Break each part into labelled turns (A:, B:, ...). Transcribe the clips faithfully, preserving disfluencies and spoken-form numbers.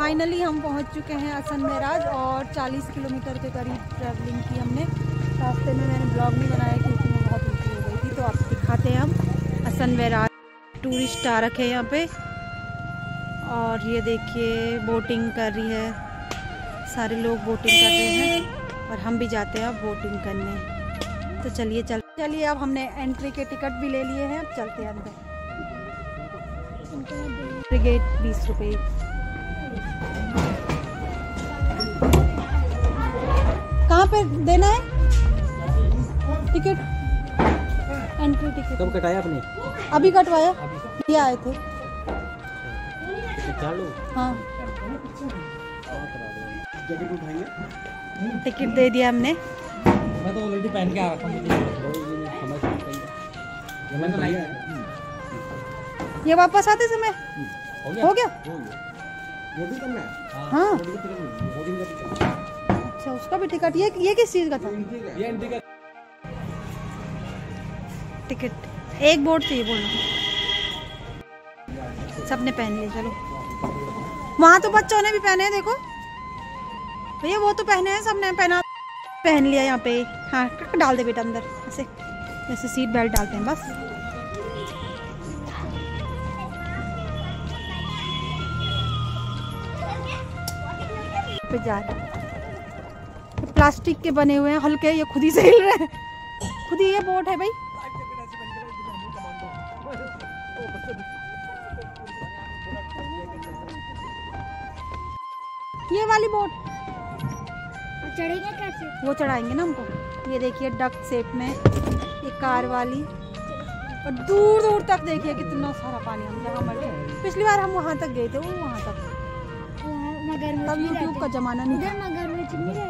A: Finally हम पहुंच चुके हैं हसन महराज और चालीस किलोमीटर के करीब ट्रैवलिंग की हमने। रास्ते में मैंने ब्लॉग नहीं बनाया क्योंकि मैं बहुत उल्टी हो गई थी। तो आपको दिखाते हैं हम हसन महराज। टूरिस्ट आ रखे हैं यहाँ पे और ये देखिए बोटिंग कर रही है, सारे लोग बोटिंग कर रहे हैं और हम भी जाते हैं अब बोटिंग करने। तो चलिए चल चलिए अब हमने एंट्री के टिकट भी ले लिए हैं, अब चलते हैं अंदर। गेट बीस रुपये। कहाँ पे देना है टिकट? एंट्री टिकट
B: कब कटाया आपने?
A: अभी कटवाया, ये आए थे।
B: चालू
A: हाँ टिकट दे दिया हमने।
B: मैं तो ऑलरेडी पहन के आ रखा हूँ।
A: ये वापस आते समय
B: हो गया,
A: हो गया?
B: ये भी करना है।
A: हाँ अच्छा, उसका भी टिकट। ये ये किस चीज का था?
B: ये एंट्री का
A: टिकट। एक बोर्ड चाहिए बोलना। सबने पहन लिया, चलो। वहाँ तो बच्चों ने भी पहने हैं, देखो भैया वो तो पहने हैं, सबने पहना पहन लिया यहाँ पे। हाँ डाल दे बेटा अंदर, ऐसे जैसे सीट बेल्ट डालते हैं बस। पे जा रहे प्लास्टिक के बने हुए हैं हल्के, ये खुद ही से हिल रहे हैं, खुद ही ये बोट है भाई। ये वाली बोट
C: चढ़ेंगे कैसे?
A: वो चढ़ाएंगे ना हमको। ये देखिए डक शेप में ये कार वाली, और दूर दूर तक देखिए कितना सारा पानी। हम जहाँ मर पिछली बार हम वहाँ तक गए थे, वो वहाँ तक। तब यूट्यूब का जमाना नहीं था।
C: मगरमच्छ नहीं रहते।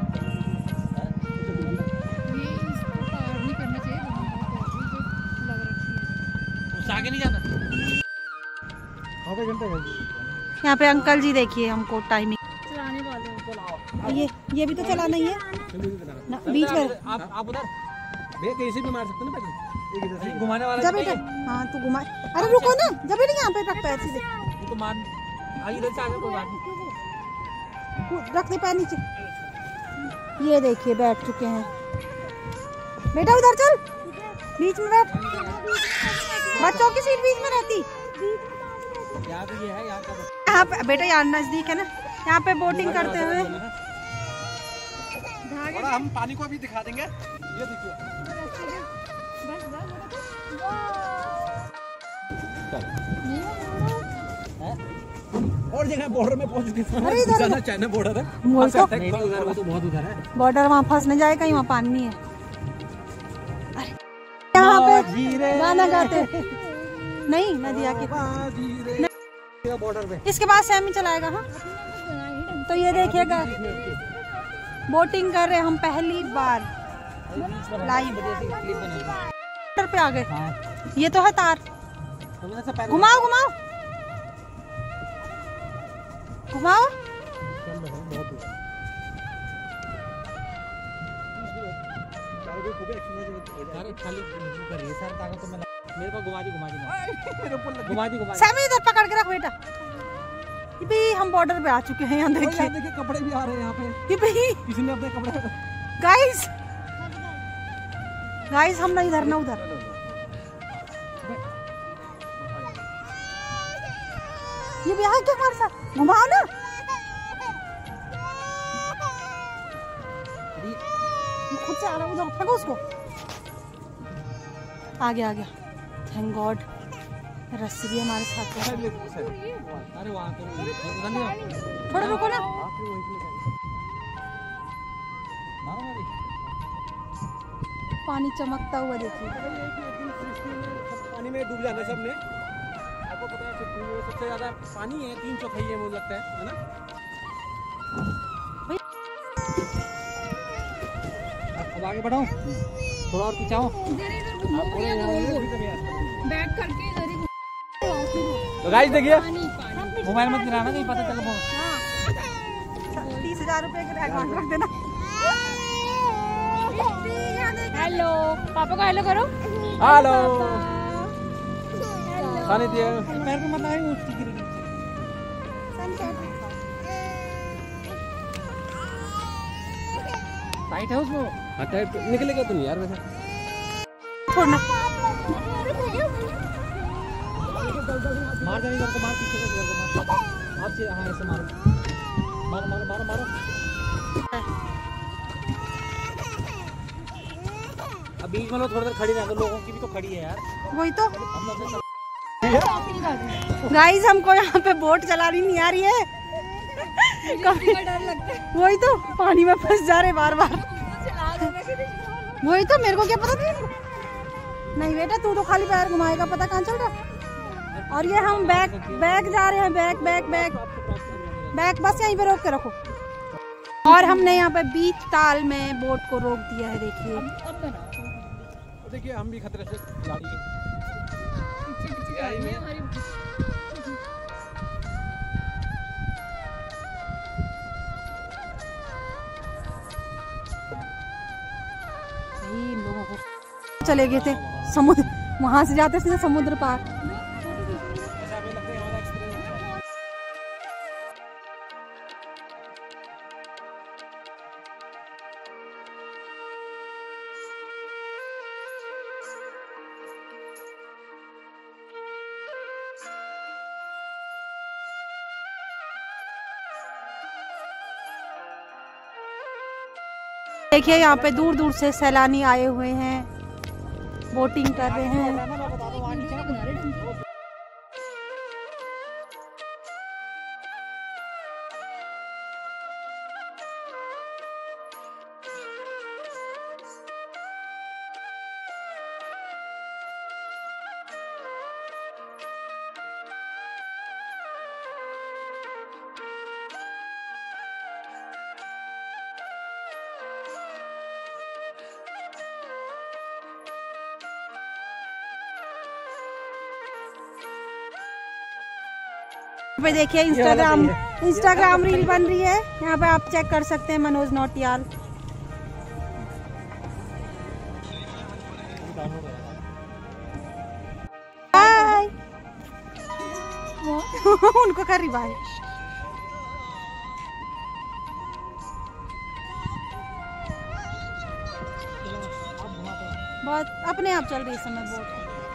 C: ये इसको पार नहीं करना चाहिए, लग रखी है।
B: उस आगे नहीं जाना। आधे घंटे का।
A: यहाँ पे अंकल जी देखिए हमको टाइमिंग
C: चलाने वाले हैं।
A: ये ये भी तो चलाना ही है ना, बीच में।
B: आप आप उधर भैया कैसे भी मार सकते हैं ना, पहले एक इधर से घुमाने वाला
A: जा बेटा। हाँ तू घुमा। अरे रुको ना, जब भी यहाँ पे रख पैर सीधे
B: तो मान आगे इधर से आगे कोई बात नहीं।
A: रख दे पैर नीचे। ये देखिए बैठ चुके हैं। बेटा उधर चल, बीच में बैठ। बच्चों की सीट बीच में रहती।
B: यहाँ पे ये है, यहाँ का
A: यहाँ पे बेटा यार नजदीक है ना, यहाँ पे बोटिंग करते हुए।
B: थोड़ा हम पानी को भी दिखा देंगे। ये देखिए और जगह बॉर्डर में पहुंच चुके हैं। चाइना बॉर्डर है, उधर वो तो बहुत उधर है
A: बॉर्डर। वहाँ फंस नहीं जाए कहीं, वहाँ पानी नहीं है। यहाँ पे गाना गाते नहीं नदिया के
B: बॉर्डर पे।
A: इसके बाद सेमी चलाएगा। हाँ तो ये देखिएगा बोटिंग कर रहे हैं हम पहली बार लाइव। बॉर्डर पे आ गए। ये तो है तार। घुमाओ घुमाओ घुमाओ।
B: मेरे को घुमा दी घुमा दी घुमा दी घुमा दी।
A: सैमी इधर पकड़ के रख बेटा। ये भी हम बॉर्डर पे आ चुके हैं। यहाँ देखिए
B: देखिए कपड़े भी आ रहे हैं यहाँ पे।
A: ये भी
B: किसी ने अपने कपड़े
A: गाइस गाइस हम ना इधर ना उधर। ये भी आ क्या हमारे साथ? घुमाओ ना। खुद से आ रहा है, उधर फेंको उसको। आ गया आ गया, थैंक गॉड। रस्सी भी हमारे साथ है।
B: अरे वहाँ तो
A: थोड़ा रुको ना। पानी चमकता हुआ देखिए।
B: पानी में डूब जाना सबने। आपको पता है सबसे ज्यादा पानी है, तीन चौथाई है मुझे लगता है, है ना? अब आगे बढ़ाओ, थोड़ा और पीछे आओ।
C: बैठ करके इधर ही।
B: तो गाइस देखिए, मोबाइल मत गिराना, कहीं पता चला फोन।
A: तीस हजार रुपए का अकाउंट रख देना।
C: हेलो पापा को हेलो करो।
B: हेलो खाने दिया पैर को मत आए, उसकी गिरेगी। टाइट है उसमें। हाँ टाइट निकलेगा तो नहीं यार वैसे।
A: छोड़ना
B: मार जाने को मार पीछे को मार हाथ से। हाँ ऐसे मारो मारो मारो मारो मारो। अब बीच में लोग थोड़ी देर खड़ी रह दो, लोगों की भी तो खड़ी है यार।
A: वही तो गाइस, हमको यहाँ पे बोट चलानी नहीं आ रही है।
C: डर लगता है।
A: वही तो पानी में फंस जा रहे बार बार। वही तो मेरे को क्या पता था। नहीं बेटा तू तो खाली पैर घुमाएगा, पता कहाँ चल रहा। और ये हम बैक बैक जा रहे हैं, बैक बैक बैक बैक बस यहीं पे रोक के रखो। और हमने यहाँ पे बीच ताल में बोट को रोक दिया है। देखिए
B: देखिए हम भी खतरे से गाड़ी के
C: पीछे पीछे गाड़ी है हमारी।
A: इन लोगों को चले गए थे समुद्र, वहां से जाते थे समुद्र पार। देखिए यहाँ पे दूर दूर से सैलानी आए हुए हैं, बोटिंग कर रहे हैं। पे देखिए इंस्टाग्राम इंस्टाग्राम रील बन रही है, यहाँ पे आप चेक कर सकते हैं। मनोज नौटियाल बाय। उनको कर रही बाय। बहुत अपने आप चल रही है समय बोट।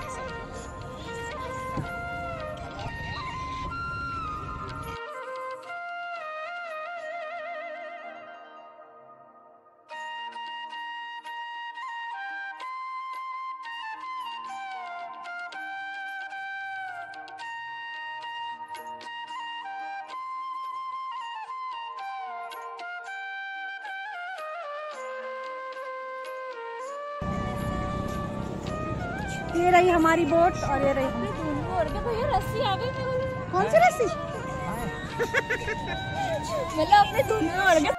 A: ये रही हमारी बोट और ये रही हम।
C: रस्सी आ गई मेरे को।
A: कौन सी रस्सी?
C: मतलब अपने दोनों में उड़ गया।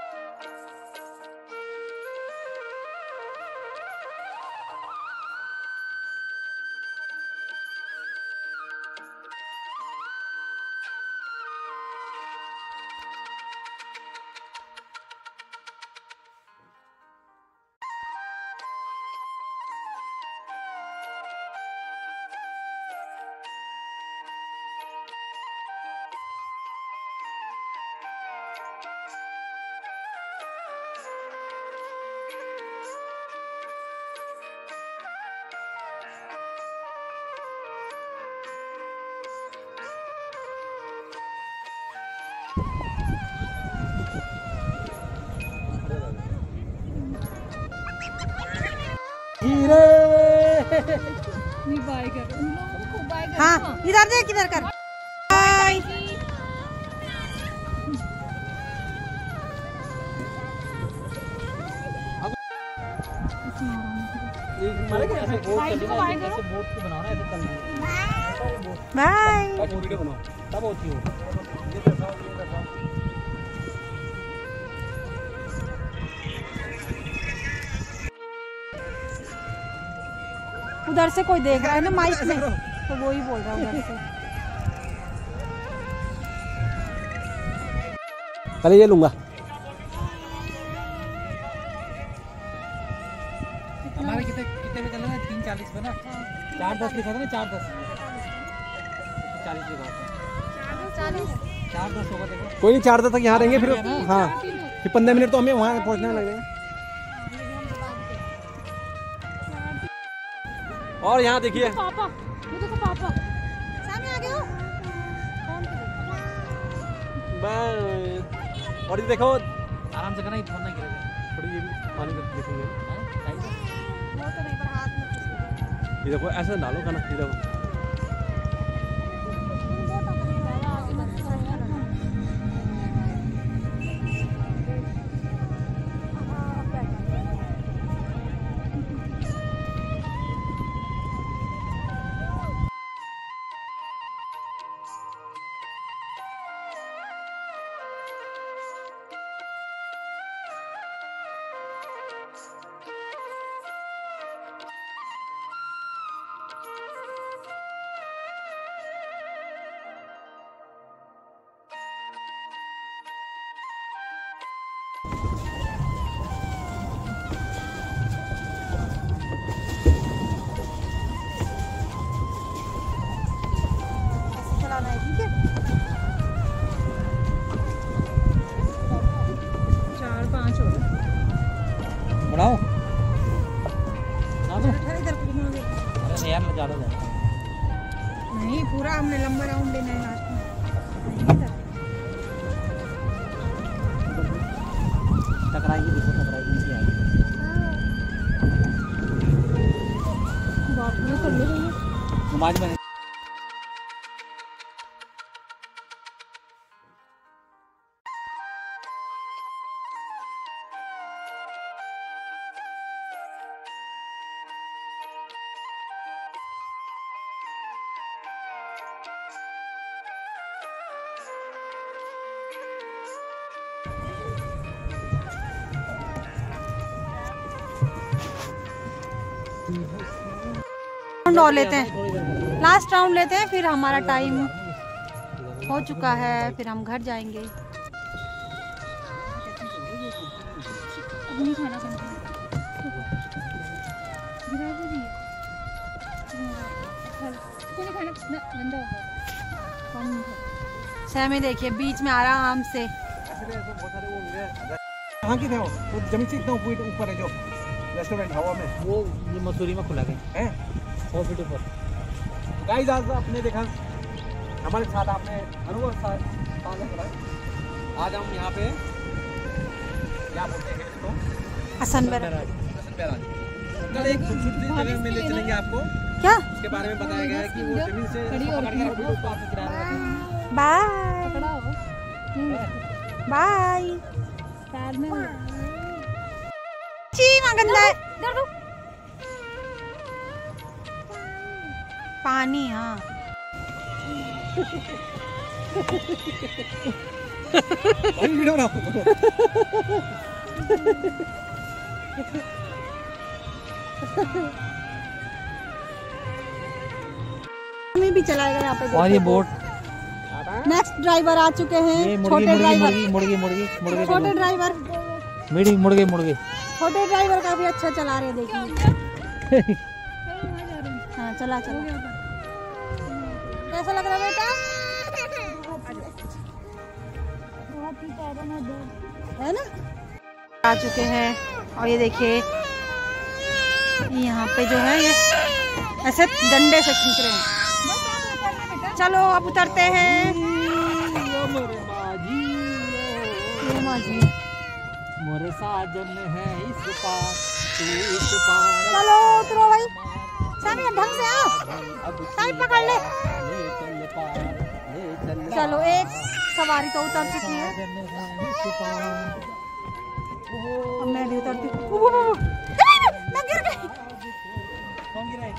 C: बाय कर उन लोगों को बाय कर।
A: हाँ इधर देख, इधर कर बाय। बाय
B: वीडियो बनाओ तब होती हो।
A: उधर से कोई देख रहा है ना माइक में, तो वो ही बोल रहा है उधर से।
B: पहले ये लूंगा। हमारे कितने कितने में चल रहा है? तीन चालीस पे ना। चार दस लिखा था ना, चार दस चालीस लिखा था। चार दस होगा देखो। कोई नहीं, चार दस तक यहाँ रहेंगे फिर। हाँ फिर पंद्रह मिनट तो हमें वहाँ पहुँचने लग जाएगा। और यहाँ देखिए
C: पापा, वो देखो पापा।
A: सामने आ गए हो?
B: मैं और ये देखो
D: आराम से करना, ही फोन ना गिरेगा।
B: थोड़ी ये भी पानी में देखेंगे।
A: वो तो नहीं, पर हाथ में कुछ नहीं।
B: ये देखो ऐसे डालो खाना, ये देखो
A: चलाना है, ठीक है? चार पाँच हो गए।
D: बढ़ाओ ना तो।
A: इधर को घुमाओगे?
D: अरे यार ज़्यादा ज़्यादा
A: नहीं, पूरा हमने लंबा राउंड लेना है लास्ट में। नहीं, इधर।
D: टकराएगी, देखो टकराएगी, नीचे आएगी।
A: बाप रे, कर ले रही है।
D: नमाज में
A: राउंड और लेते हैं, लास्ट राउंड लेते हैं, फिर हमारा टाइम हो चुका है, फिर हम घर जाएंगे।
C: अब नहीं खाना समझ गिरा भी नहीं कोई नहीं खाना ना, गंदा होगा कम नहीं खाना।
A: सैमी देखिए बीच में आराम से।
B: कहाँ की थे वो? वो जमीन से इतना ऊपर ऊपर है जो रेस्टोरेंट हवा में,
D: वो ये मसूरी में खुला गया
B: हैं?
D: सौ फीट ऊपर।
B: गाइस आज आपने देखा हमारे साथ आपने अनुभव साथ साझा करा। आज हम यहाँ पे क्या बोलते हैं इसको,
A: हसन बैराज।
B: हसन बैराज। कल एक खूबसूरती जगह में ले चलेंगे आपको,
A: क्या?
B: उसके बारे में बताया गया है कि वो जमीन से
C: खड़ी और
B: पकड़ के वीडियो को आपको गिराया है।
A: बाय
C: पकड़ा हो
A: बाय।
C: पैर में
A: ची वहाँ गंदा है। पानी, हाँ।
B: भाई वीडियो बनाओ।
A: हमें भी चलाएगा यहाँ पे।
D: और ये बोट,
A: नेक्स्ट ड्राइवर आ चुके
D: ये
A: हैं,
D: मुर्गी
A: छोटे
D: मुर्गी
A: ड्राइवर।
D: मुर्गी मुर्गी मुर्गी मुर्गी
A: छोटे ड्राइवर,
D: मुर्गी मुर्गी मुर्गी
A: छोटे ड्राइवर काफी अच्छा चला रहे हैं, देखिए। हाँ, चला चला। कैसा लग रहा है बेटा? है ना? आ चुके हैं और ये देखिए यहाँ पे जो है ये ऐसे डंडे से खींच रहे हैं। चलो अब उतरते हैं। ये माजी
D: मोरे साजन है इस पार तू इस पार।
A: चलो उतरो भाई, सामने ढंग से आओ, साइड पकड़ ले।
D: चल पार ले चल।
A: चलो एक सवारी तो उतर चुकी है, अब मैं भी उतरती हूँ। मैं गिर गई।
D: कौन गिरा है?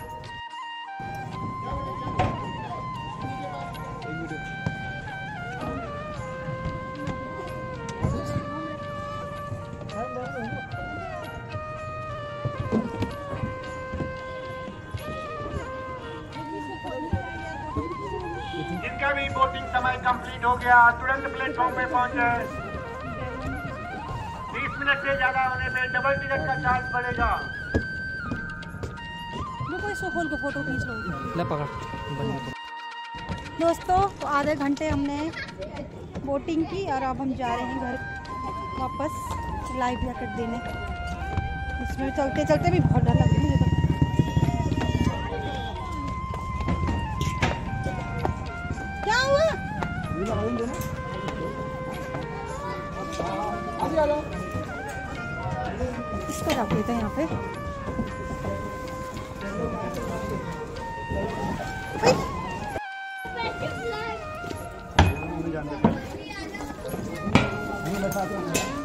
E: जिनका भी बोटिंग समय कंप्लीट हो गया तुरंत प्लेटफॉर्म पे पहुंचे। बीस मिनट से ज्यादा होने पे डबल टिकट का चार्ज बढ़ेगा।
A: कोई सो खोल के फोटो खींच लो।
D: ले पकड़।
A: दोस्तों तो आधे घंटे हमने बोटिंग की और अब हम जा रहे हैं घर वापस लाइफ जैकेट देने। इसमें चलते चलते भी बहुत डर लग रहा है मुझे तो। इसको रख देते हैं यहाँ पे।
B: नहीं जानते